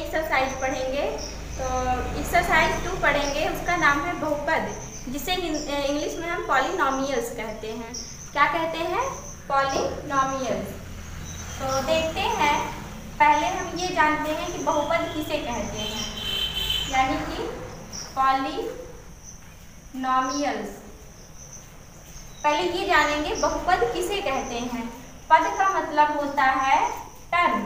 Exercise पढ़ेंगे। तो exercise 2 पढ़ेंगे, उसका नाम है बहुपद, जिसे इंग्लिश में हम पॉलिनॉमियल्स कहते हैं। क्या कहते हैं? पॉलिनॉमियल्स। तो देखते हैं, पहले हम ये जानते हैं कि बहुपद किसे कहते हैं, यानी कि पॉलिनॉमियल्स। पहले ये जानेंगे बहुपद किसे कहते हैं। पद का मतलब होता है टर्म,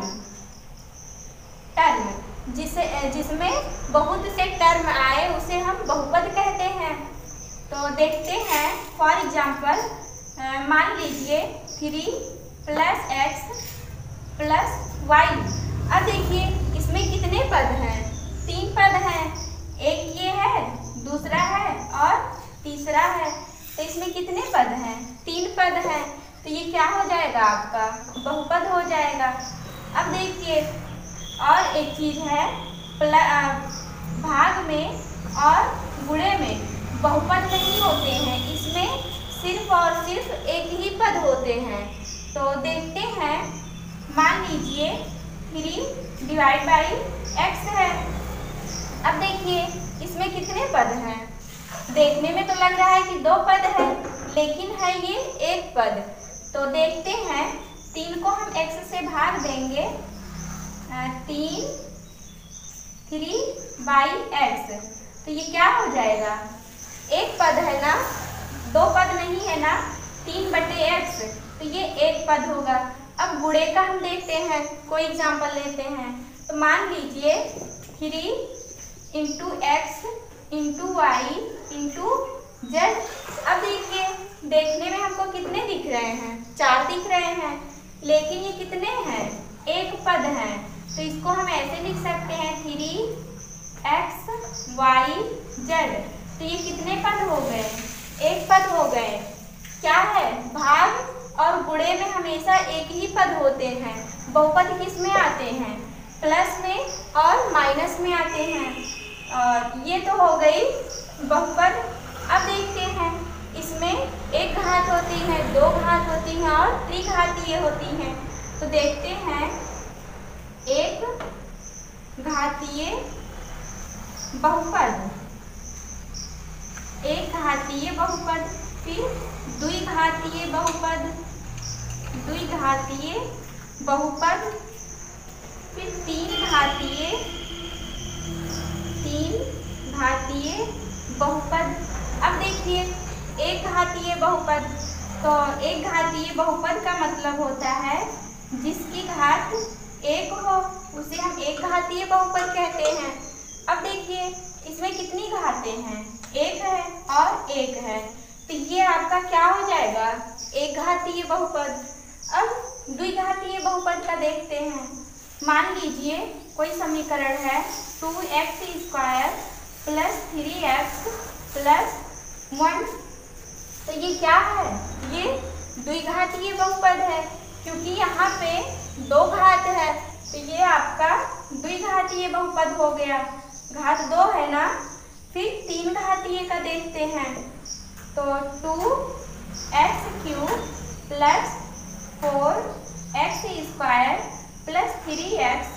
जिसमें बहुत से टर्म आए उसे हम बहुपद कहते हैं। तो देखते हैं, फॉर एग्जाम्पल मान लीजिए 3 + x + y। अब देखिए इसमें कितने पद हैं? 3 पद हैं, एक ये है, दूसरा है और तीसरा है। तो इसमें कितने पद हैं? 3 पद हैं। तो ये क्या हो जाएगा? आपका बहुपद हो जाएगा। अब देखिए और एक चीज है, भाग में और गुणे में बहुपद नहीं होते हैं, इसमें सिर्फ और सिर्फ एक ही पद होते हैं। तो देखते हैं, मान लीजिए 3/x है। अब देखिए इसमें कितने पद हैं? देखने में तो लग रहा है कि 2 पद है, लेकिन है ये 1 पद। तो देखते हैं, 3 को हम x से भाग देंगे, 3/x। तो ये क्या हो जाएगा? 1 पद है ना, 2 पद नहीं है ना, 3/x। तो ये 1 पद होगा। अब गुणे का हम देखते हैं, कोई एग्जाम्पल लेते हैं। तो मान लीजिए 3 × x × y × z। अब देखिए देखने में हमको कितने दिख रहे हैं? 4 दिख रहे हैं, लेकिन ये कितने हैं? 1 पद हैं। तो इसको हम ऐसे लिख सकते हैं 3x y z। तो ये कितने पद हो गए? 1 पद हो गए। क्या है? भाग और गुणे में हमेशा एक ही पद होते हैं। बहुपद किस में आते हैं? प्लस में और माइनस में आते हैं। और ये तो हो गई बहुपद। अब देखते हैं, इसमें 1 घात होती है, 2 घात होती हैं और त्रिघातीय होती हैं। तो देखते हैं, 1 घातीय बहुपद, 1 घातीय बहुपद, फिर द्विघातीय बहुपद, द्विघातीय बहुपद, फिर 3 घातीय बहुपद। अब देखिए 1 घातीय बहुपद। तो 1 घातीय बहुपद का मतलब होता है जिसकी घात 1 हो, उसे हम 1 घातीय बहुपद कहते हैं। अब देखिए इसमें कितनी घातें हैं? 1 है और 1 है। तो ये आपका क्या हो जाएगा? 1 घातीय बहुपद। अब द्विघातीय बहुपद का देखते हैं। मान लीजिए कोई समीकरण है 2x² + 3x + 1। तो ये क्या है? ये द्विघातीय बहुपद है, क्योंकि यहाँ पे 2 घात है। तो ये आपका द्विघातीय बहुपद हो गया। घात 2 है ना। फिर 3 घातीय का देखते हैं। तो 2x³ + 4x² + 3x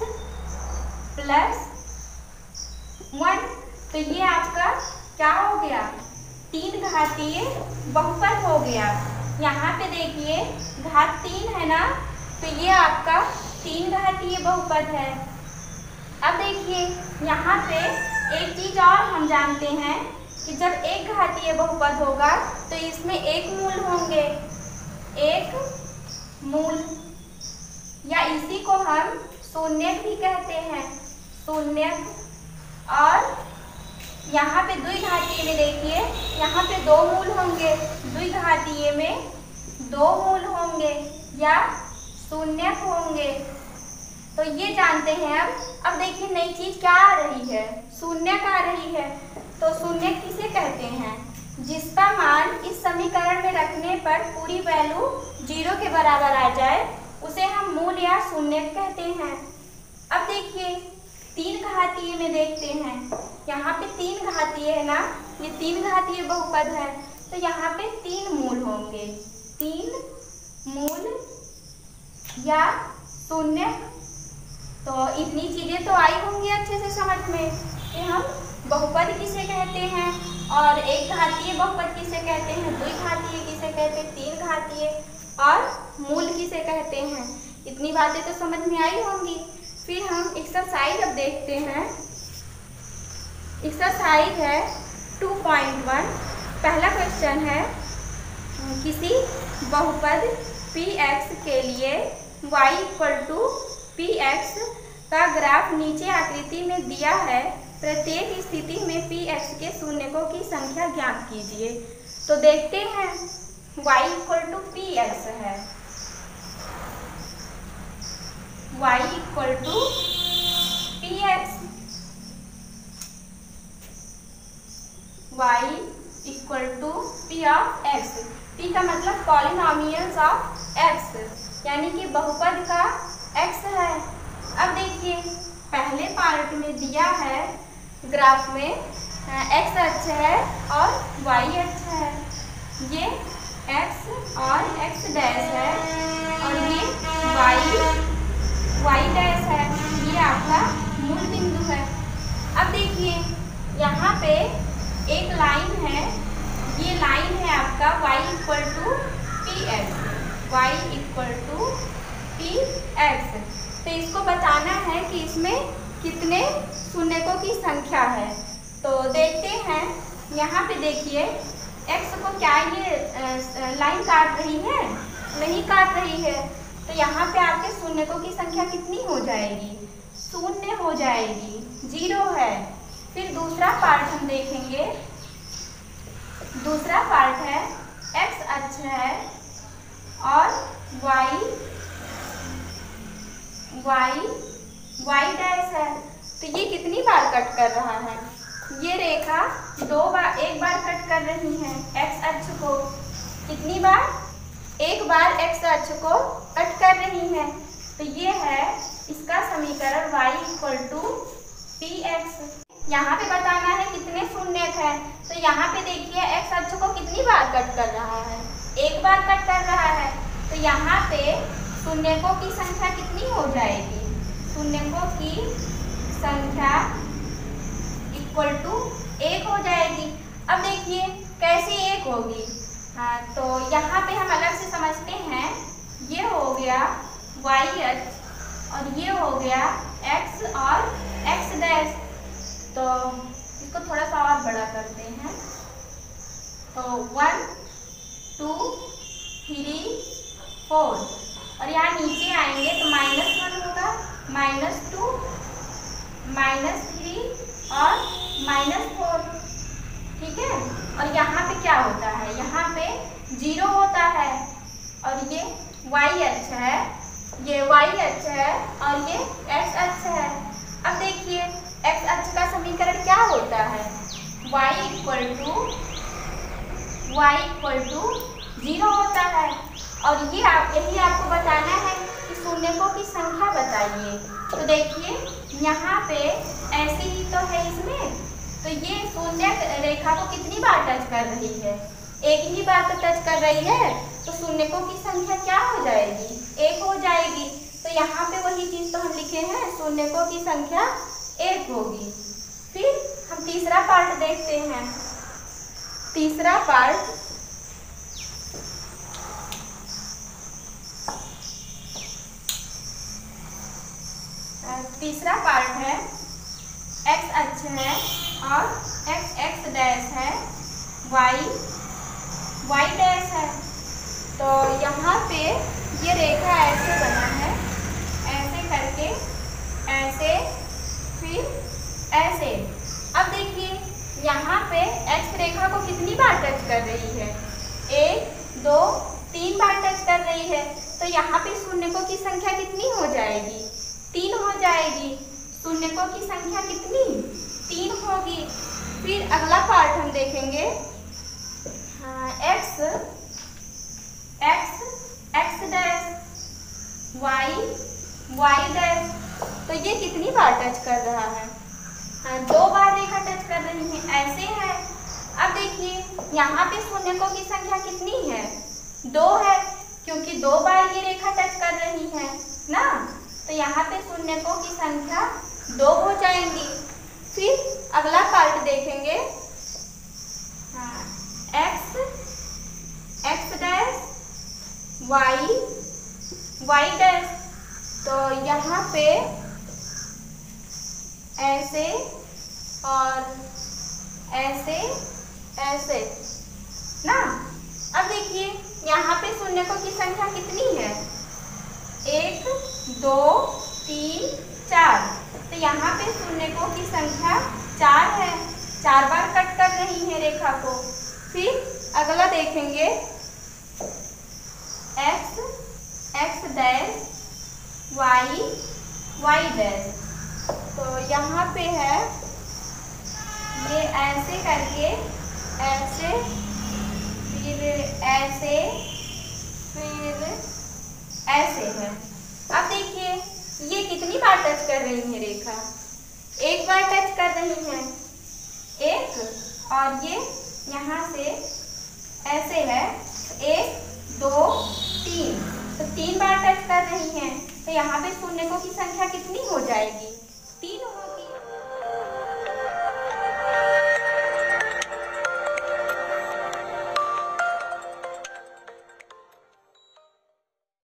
+ 1। तो ये आपका क्या हो गया? 3 घातीय बहुपद हो गया। यहाँ पे देखिए घात 3 है ना, तो ये आपका 3 घातीय बहुपद है। अब देखिए यहाँ पे एक चीज और हम जानते हैं कि जब 1 घातीय बहुपद होगा तो इसमें 1 मूल होंगे, 1 मूल, या इसी को हम शून्यक भी कहते हैं, शून्यक। और यहाँ पे द्विघातीय में देखिए, यहाँ पे 2 मूल होंगे, द्विघातीय में 2 मूल होंगे या शून्यक होंगे। तो ये जानते हैं। अब देखिए नई चीज क्या आ रही है? शून्यक आ रही है। तो शून्यक किसे कहते हैं? जिसका मान इस समीकरण में रखने पर पूरी वैल्यू 0 के बराबर आ जाए, उसे हम मूल या शून्यक कहते हैं। अब देखिए 3 घातीय में देखते हैं। यहाँ पे 3 घातीय है ना, ये 3 घातीय बहुपद है। तो यहाँ पे 3 मूल होंगे, 3 मूल या शून्यक। तो इतनी चीज़ें तो आई होंगी अच्छे से समझ में कि हम बहुपद किसे कहते हैं और एक घातीय बहुपद किसे कहते हैं, द्विघातीय किसे कहते हैं, तीन घातीय और मूल किसे कहते हैं। इतनी बातें तो समझ में आई होंगी। फिर हम एक्सरसाइज अब देखते हैं। एक्सरसाइज है 2.1। पहला क्वेश्चन है किसी बहुपद px के लिए y = px का ग्राफ नीचे आकृति में दिया है। प्रत्येक स्थिति में px के शून्यकों की संख्या ज्ञात कीजिए। तो देखते हैं y = px है, y = px, y = p of x। p का मतलब पॉलिनोमियल्स ऑफ x, यानी कि बहुपद का x है। अब देखिए पहले पार्ट में दिया है ग्राफ में x अक्ष है और y अक्ष है। ये x और x डैश है और ये y डैश है। ये आपका मूल बिंदु है। अब देखिए यहाँ पे एक लाइन है, ये लाइन है आपका y = px, y = px। तो इसको बताना है कि इसमें कितने शून्यकों की संख्या है। तो देखते हैं, यहाँ पे देखिए x को क्या ये लाइन काट रही है? नहीं काट रही है। तो यहाँ पे आपके शून्यकों की संख्या कितनी हो जाएगी? 0 हो जाएगी, 0 है। फिर दूसरा पार्ट हम देखेंगे। दूसरा पार्ट है x अक्ष है और y डैश है। तो ये कितनी बार कट कर रहा है? ये रेखा एक बार कट कर रही है x अक्ष को। कितनी बार? एक बार x अक्ष को कट कर रही है। तो ये है इसका समीकरण y = px। यहाँ पे बताना है कितने शून्यक है। तो यहाँ पे देखिए x अक्ष को कितनी बार कट कर रहा है? एक बार कट कर रहा है। तो यहाँ पे शून्यकों की संख्या कितनी हो जाएगी? शून्यकों की संख्या = 1 हो जाएगी। अब देखिए कैसे 1 होगी। हाँ, तो यहाँ पे हम अलग से समझते हैं। ये हो गया y अक्ष और ये हो गया x और x डैश। तो इसको थोड़ा सा और बड़ा करते हैं। तो 1 2 3 4 और यहाँ नीचे आएंगे तो -1 होगा, -2 -3 और -4। ठीक है। और यहाँ पे क्या होता है? यहाँ पे 0 होता है और ये y अक्ष है, ये y अक्ष है और ये x अक्ष है। अब देखिए x अक्ष का समीकरण क्या होता है? y = 0 होता है। और यही आपको बताना है कि शून्यकों की संख्या बताइए। तो देखिए यहाँ पे ऐसे ही तो है इसमें। तो ये शून्य रेखा को कितनी बार टच कर रही है? एक ही बार तो टच कर रही है। तो शून्यकों की संख्या क्या हो जाएगी? 1 हो जाएगी। तो यहाँ पे वही चीज तो हम लिखे हैं, शून्यकों की संख्या 1 होगी। फिर हम तीसरा पार्ट देखते हैं। तीसरा पार्ट है x अक्ष है और x डैश है, y डैश है। तो यहाँ पे ये रेखा ऐसे बना है, ऐसे करके ऐसे फिर ऐसे। अब देखिए यहाँ पे x रेखा को कितनी बार टच कर रही है? 1 2 3 बार टच कर रही है। तो यहाँ पे शून्यकों की संख्या कितनी हो जाएगी? 3 हो जाएगी। शून्यकों की संख्या कितनी? 3 होगी। फिर अगला पार्ट हम देखेंगे। x dash, y dash. तो ये कितनी बार टच कर रहा है? 2 बार रेखा टच कर रही है, ऐसे है। अब देखिए यहाँ पे शून्यकों की संख्या कितनी है? 2 है, क्योंकि 2 बार ये रेखा टच कर रही है ना। तो यहाँ पे शून्यकों की संख्या 2 हो जाएंगी। फिर अगला पार्ट देखेंगे, हाँ, x डैश y डैश। तो यहाँ पे ऐसे और ऐसे ऐसे ना। अब देखिए यहाँ पे शून्यकों की संख्या कितनी है, 1 2 3 4। तो यहाँ पे शून्यकों की संख्या 4 है, 4 बार कट कर रही है रेखा को। फिर अगला देखेंगे, x डैश y डैश। तो यहाँ पे है ये ऐसे करके ऐसे, फिर ऐसे, फिर ऐसे है। अब देखिए ये कितनी बार टच कर रही है रेखा, 1 बार टच कर रही है, 1, और ये यहाँ से ऐसे है, 1 2 3, तो 3 बार टच कर रही है। तो यहाँ पे शून्यकों की संख्या कितनी हो जाएगी, 3